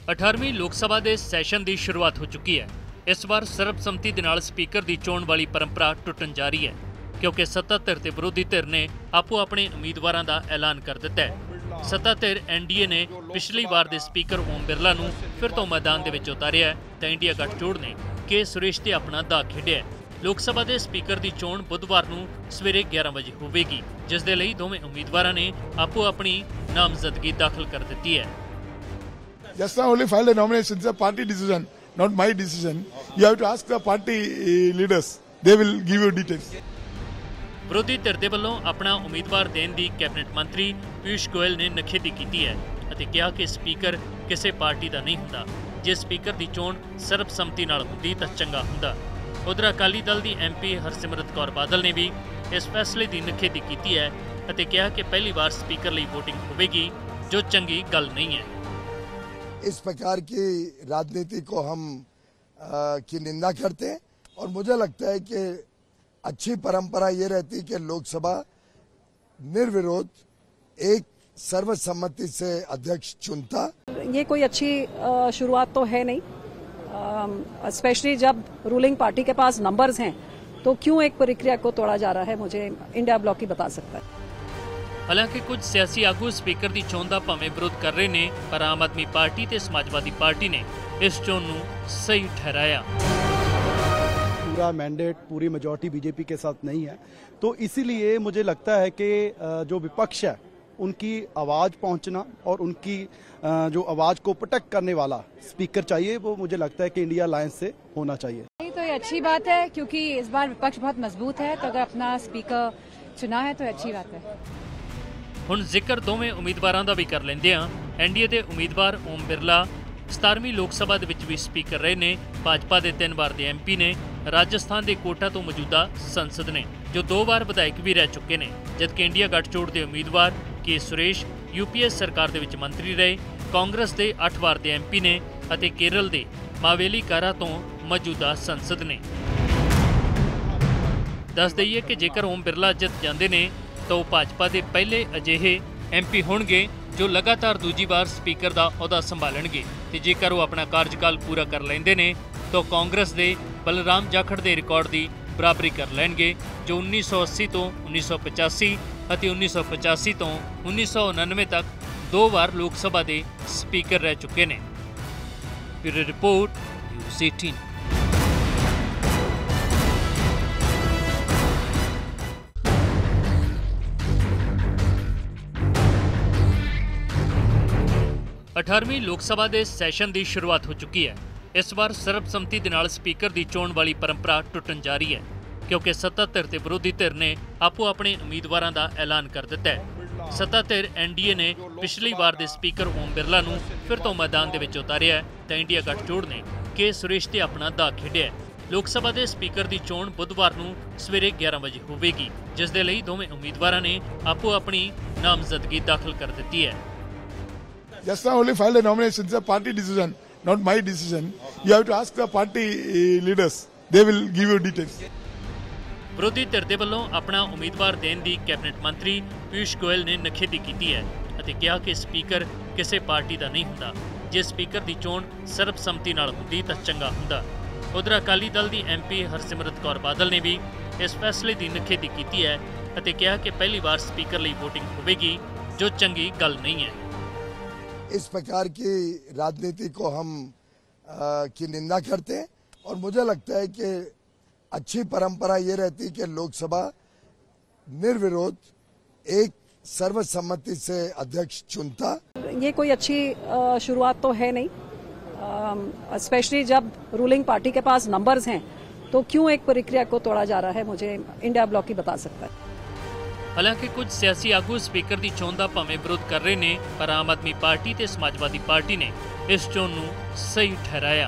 18ਵੀਂ ਲੋਕ ਸਭਾ ਦੇ ਸੈਸ਼ਨ ਦੀ ਸ਼ੁਰੂਆਤ ਹੋ ਚੁੱਕੀ ਹੈ। ਇਸ ਵਾਰ ਸਰਬਸੰਮਤੀ ਦੇ ਨਾਲ ਸਪੀਕਰ ਦੀ ਚੋਣ ਵਾਲੀ ਪਰੰਪਰਾ ਟੁੱਟਣ ਜਾ ਰਹੀ ਹੈ ਕਿਉਂਕਿ ਸੱਤਾ ਧਿਰ ਤੇ ਵਿਰੋਧੀ ਧਿਰ ਨੇ ਆਪੋ ਆਪਣੇ ਉਮੀਦਵਾਰਾਂ ਦਾ ਐਲਾਨ ਕਰ ਦਿੱਤਾ ਹੈ। ਸੱਤਾ ਧਿਰ ਐਨਡੀਏ ਨੇ ਪਿਛਲੀ ਵਾਰ ਦੇ ਸਪੀਕਰ ਓਮ ਬਿਰਲਾ ਨੂੰ ਫਿਰ ਤੋਂ ਮੈਦਾਨ ਦੇ ਵਿੱਚ ਉਤਾਰਿਆ ਹੈ ਤਾਂ ਇੰਡੀਆ ਗੱਠਜੋੜ ਨੇ ਕੇ ਸੁਰੇਸ਼ ਤੇ ਆਪਣਾ ਦਾਅ ਖੇਡਿਆ ਹੈ। ਲੋਕ ਸਭਾ ਦੇ ਸਪੀਕਰ ਦੀ ਚੋਣ ਬੁੱਧਵਾਰ ਨੂੰ ਸਵੇਰੇ 11 ਵਜੇ ਹੋਵੇਗੀ, ਜਿਸ ਦੇ ਲਈ ਦੋਵੇਂ ਉਮੀਦਵਾਰਾਂ ਨੇ ਆਪੋ ਆਪਣੀ ਨਾਮਜ਼ਦਗੀ ਦਾਖਲ ਕਰ ਦਿੱਤੀ ਹੈ। Just now only filed a nomination. It's a party decision, not my decision. You have to ask the party leaders. They will give you details. ਵਿਰੋਧੀ ਧਿਰ ਦੇ ਵੱਲੋਂ ਆਪਣਾ ਉਮੀਦਵਾਰ ਦੇਣ ਦੀ ਕੈਬਨਿਟ ਮੰਤਰੀ ਪੀਯੂਸ਼ ਗੋਇਲ ਨੇ ਨਿਖੇਧੀ ਕੀਤੀ ਹੈ ਅਤੇ ਕਿਹਾ ਕਿ ਸਪੀਕਰ ਕਿਸੇ ਪਾਰਟੀ ਦਾ ਨਹੀਂ ਹੁੰਦਾ। ਜੇ ਸਪੀਕਰ ਦੀ ਚੋਣ ਸਰਬਸੰਮਤੀ ਨਾਲ ਹੁੰਦੀ ਤਾਂ ਚੰਗਾ ਹੁੰਦਾ। ਉਧਰ ਅਕਾਲੀ ਦਲ ਦੀ ਐਮਪੀ ਹਰਸਿਮਰਤ ਕੌਰ ਬਾਦਲ ਨੇ ਵੀ ਇਸ ਫੈਸਲੇ ਦੀ ਨਿਖੇਧੀ ਕੀਤੀ ਹੈ ਅਤੇ ਕਿਹਾ ਕਿ ਪਹਿਲੀ ਵਾਰ ਸਪੀਕਰ ਲਈ VOTING ਹੋਵੇਗੀ, ਜੋ ਚੰਗੀ ਗੱਲ ਨਹੀਂ ਹੈ। इस प्रकार की राजनीति को हम की निंदा करते हैं और मुझे लगता है कि अच्छी परंपरा ये रहती है कि लोकसभा निर्विरोध एक सर्वसम्मति से अध्यक्ष चुनता। ये कोई अच्छी शुरुआत तो है नहीं, स्पेशली जब रूलिंग पार्टी के पास नंबर्स हैं तो क्यों एक प्रक्रिया को तोड़ा जा रहा है, मुझे इंडिया ब्लॉक ही बता सकता है। हालांकि कुछ सियासी आगू स्पीकर की चोण का भावें विरोध कर रहे हैं, पर आम आदमी पार्टी ते समाजवादी पार्टी ने इस चोण नूं सही ठहराया। पूरा मैंडेट, पूरी मेजॉरिटी बीजेपी के साथ नहीं है, तो इसीलिए मुझे लगता है कि जो विपक्ष है उनकी आवाज पहुंचना और उनकी जो आवाज को प्रोटेक्ट करने वाला स्पीकर चाहिए, वो मुझे लगता है कि इंडिया अलायंस से होना चाहिए। तो ये अच्छी बात है क्योंकि इस बार विपक्ष बहुत मजबूत है, तो अगर अपना स्पीकर चुना है तो अच्छी बात है। ਹੁਣ ਜ਼ਿਕਰ ਦੋਵੇਂ ਉਮੀਦਵਾਰਾਂ ਦਾ ਵੀ ਕਰ ਲੈਂਦੇ ਹਾਂ। ਐਨਡੀਏ ਦੇ ਉਮੀਦਵਾਰ ਓਮ ਬਿਰਲਾ 17ਵੀਂ ਲੋਕ ਸਭਾ ਦੇ ਵਿੱਚ ਵੀ ਸਪੀਕਰ ਰਹੇ ਨੇ। ਭਾਜਪਾ ਦੇ 3 ਵਾਰ ਦੇ ਐਮਪੀ ਨੇ। ਰਾਜਸਥਾਨ ਦੇ ਕੋਟਾ ਤੋਂ ਮੌਜੂਦਾ ਸੰਸਦ ਨੇ, ਜੋ 2 ਵਾਰ ਵਿਧਾਇਕ ਵੀ ਰਹਿ ਚੁੱਕੇ ਨੇ। ਜਦਕਿ ਇੰਡੀਆ ਗੱਠਜੋੜ ਦੇ ਉਮੀਦਵਾਰ ਕੇ ਸੁਰੇਸ਼ UPS ਸਰਕਾਰ ਦੇ ਵਿੱਚ ਮੰਤਰੀ ਰਹੇ। ਕਾਂਗਰਸ ਦੇ 8 ਵਾਰ ਦੇ ਐਮਪੀ ਨੇ ਅਤੇ ਕੇਰਲ ਦੇ ਮਾਵੇਲੀ ਕਾਰਾ ਤੋਂ ਮੌਜੂਦਾ ਸੰਸਦ ਨੇ। ਦੱਸ ਦਈਏ ਕਿ ਜੇਕਰ ਓਮ ਬਿਰਲਾ ਜਿੱਤ ਜਾਂਦੇ ਨੇ तो भाजपा के पहले अजिहे MP होणगे जो लगातार दूजी बार स्पीकर का अहुदा संभालणगे। ते जेकर वो अपना कार्यकाल पूरा कर लेंदे ने तो कांग्रेस के बलराम जाखड़ के रिकॉर्ड की बराबरी कर लैणगे, जो 1980 तो 1985 और 1985 तो 1999 तक 2 बार लोक सभा के स्पीकर रह चुके हैं। Bureau report News 18। अठारहवीं लोक सभा के सैशन की शुरुआत हो चुकी है। इस बार सर्बसम्मति के नाल स्पीकर की चोण वाली परंपरा टुटन जा रही है क्योंकि सत्ता धिर ते विरोधी धिर ने आपो अपने उम्मीदवारों का ऐलान कर दिता है। सत्ता धिर एनडीए ने पिछली बार के स्पीकर ओम बिरला नूं फिर तो मैदान दे विच उतारिया है तो इंडिया गठजोड़ ने के सुरेश ते अपना दाअ खेडिया है। लोक सभा के स्पीकर की चोण बुधवार नूं सवेरे 11 बजे होवेगी, जिस दे लई दोवें उम्मीदवारां ने आपो अपनी नामजदगी दाखिल कर दी है। Just now only filed a nomination. It's a party decision, not my decision. You have to ask the party leaders. They will give you details. ਵਿਰੋਧੀ ਧਿਰ ਦੇ ਵੱਲੋਂ ਆਪਣਾ ਉਮੀਦਵਾਰ ਦੇਣ ਦੀ ਕੈਬਨਿਟ ਮੰਤਰੀ ਪੀਯੂਸ਼ ਗੋਇਲ ਨੇ ਨਿਖੇਧੀ ਕੀਤੀ ਹੈ ਅਤੇ ਕਿਹਾ ਕਿ ਸਪੀਕਰ ਕਿਸੇ ਪਾਰਟੀ ਦਾ ਨਹੀਂ ਹੁੰਦਾ। ਜੇ ਸਪੀਕਰ ਦੀ ਚੋਣ ਸਰਬਸੰਮਤੀ ਨਾਲ ਹੁੰਦੀ ਤਾਂ ਚੰਗਾ ਹੁੰਦਾ। ਉਧਰ ਅਕਾਲੀ ਦਲ ਦੀ MP ਹਰਸਿਮਰਤ ਕੌਰ ਬਾਦਲ ਨੇ ਵੀ ਇਸ ਫੈਸਲੇ ਦੀ ਨਿਖੇਧੀ ਕੀਤੀ ਹੈ ਅਤੇ ਕਿਹਾ ਕਿ ਪਹਿਲੀ ਵਾਰ ਸਪੀਕਰ ਲਈ VOTING ਹੋਵੇਗੀ, ਜੋ ਚੰਗੀ ਗੱਲ ਨਹੀਂ ਹੈ। इस प्रकार की राजनीति को हम की निंदा करते हैं और मुझे लगता है कि अच्छी परंपरा ये रहती है कि लोकसभा निर्विरोध एक सर्वसम्मति से अध्यक्ष चुनता। ये कोई अच्छी शुरुआत तो है नहीं, स्पेशली जब रूलिंग पार्टी के पास नंबर्स हैं तो क्यों एक प्रक्रिया को तोड़ा जा रहा है, मुझे इंडिया ब्लॉक ही बता सकता है। हालांकि कुछ सियासी आगू स्पीकर की चोण का भावें विरोध कर रहे हैं, पर आम आदमी पार्टी ते समाजवादी पार्टी ने इस चोण नूं सही ठहराया।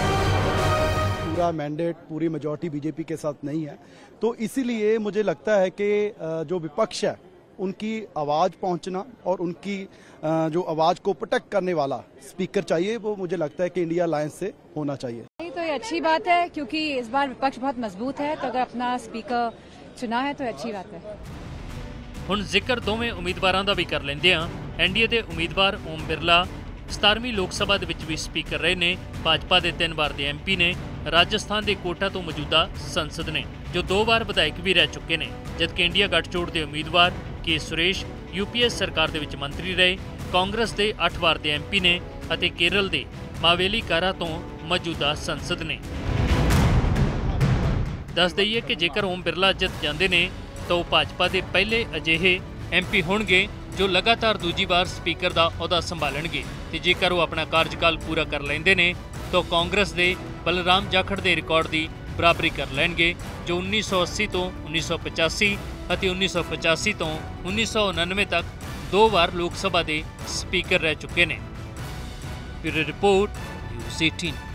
पूरा मैंडेट, पूरी मेजॉरिटी बीजेपी के साथ नहीं है, तो इसीलिए मुझे लगता है कि जो विपक्ष है उनकी आवाज पहुंचना और उनकी जो आवाज को प्रोटेक्ट करने वाला स्पीकर चाहिए, वो मुझे लगता है कि इंडिया अलायंस से होना चाहिए। तो ये अच्छी बात है क्योंकि इस बार विपक्ष बहुत मजबूत है, तो अगर अपना स्पीकर चुना है तो अच्छी बात है। ਹੁਣ ਜ਼ਿਕਰ ਦੋਵੇਂ ਉਮੀਦਵਾਰਾਂ ਦਾ ਵੀ ਕਰ ਲੈਂਦੇ ਹਾਂ। ਐਨਡੀਏ ਦੇ ਉਮੀਦਵਾਰ ਓਮ ਬਿਰਲਾ 17ਵੀਂ ਲੋਕ ਸਭਾ ਦੇ ਵਿੱਚ ਵੀ ਸਪੀਕਰ ਰਹੇ ਨੇ। ਭਾਜਪਾ ਦੇ 3 ਵਾਰ ਦੇ ਐਮਪੀ ਨੇ। ਰਾਜਸਥਾਨ ਦੇ ਕੋਟਾ ਤੋਂ ਮੌਜੂਦਾ ਸੰਸਦ ਨੇ, ਜੋ 2 ਵਾਰ ਵਿਧਾਇਕ ਵੀ ਰਹਿ ਚੁੱਕੇ ਨੇ। ਜਦਕਿ ਇੰਡੀਆ ਗੱਠਜੋੜ ਦੇ ਉਮੀਦਵਾਰ ਕੇ ਸੁਰੇਸ਼ यूपीएस सरकार ਦੇ ਵਿੱਚ ਮੰਤਰੀ ਰਹੇ। ਕਾਂਗਰਸ ਦੇ 8 ਵਾਰ ਦੇ ਐਮਪੀ ਨੇ ਅਤੇ ਕੇਰਲ ਦੇ ਮਾਵੇਲੀ ਕਾਰਾ ਤੋਂ ਮੌਜੂਦਾ ਸੰਸਦ ਨੇ। ਦੱਸ ਦਈਏ ਕਿ ਜੇਕਰ ਓਮ ਬਿਰਲਾ ਜਿੱਤ ਜਾਂਦੇ ਨੇ ਤਾਂ ਉਹ ਭਾਜਪਾ ਦੇ ਪਹਿਲੇ ਅਜਿਹੇ ਐਮਪੀ ਹੋਣਗੇ ਜੋ ਲਗਾਤਾਰ ਦੂਜੀ ਵਾਰ ਸਪੀਕਰ ਦਾ ਅਹੁਦਾ ਸੰਭਾਲਣਗੇ। ਤੇ ਜੇਕਰ ਉਹ ਆਪਣਾ ਕਾਰਜਕਾਲ ਪੂਰਾ ਕਰ ਲੈਂਦੇ ਨੇ ਤਾਂ ਕਾਂਗਰਸ ਦੇ ਬਲਰਾਮ ਜਾਖੜ ਦੇ ਰਿਕਾਰਡ ਦੀ ਬਰਾਬਰੀ ਕਰ ਲੈਣਗੇ, ਜੋ 1980 ਤੋਂ 1985 ਅਤੇ 1985 ਤੋਂ 1999 ਤੱਕ 2 ਵਾਰ ਲੋਕ ਸਭਾ ਦੇ ਸਪੀਕਰ ਰਹਿ ਚੁੱਕੇ ਨੇ। Bureau report, news 18।